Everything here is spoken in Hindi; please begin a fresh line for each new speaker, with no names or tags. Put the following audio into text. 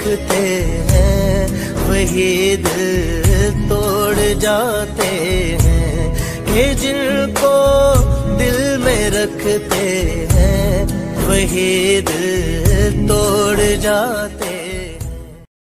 रखते हैं वही दिल तोड़ जाते हैं। ये जिनको दिल में रखते हैं वही दिल तोड़ जाते